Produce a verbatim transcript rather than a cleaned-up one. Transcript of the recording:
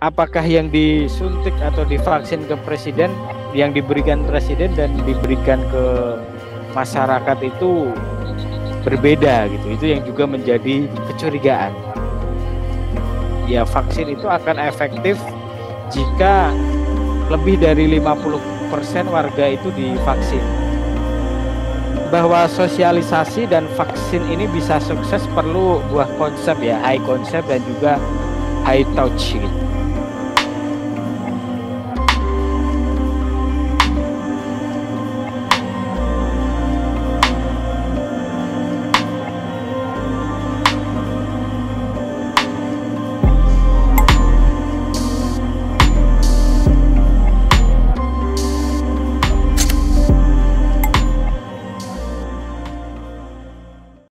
apakah yang disuntik atau divaksin ke presiden, yang diberikan presiden dan diberikan ke masyarakat itu berbeda gitu. Itu yang juga menjadi kecurigaan. Ya, vaksin itu akan efektif jika lebih dari lima puluh persen warga itu divaksin. Bahwa sosialisasi dan vaksin ini bisa sukses perlu buah konsep ya, high konsep dan juga high touch gitu.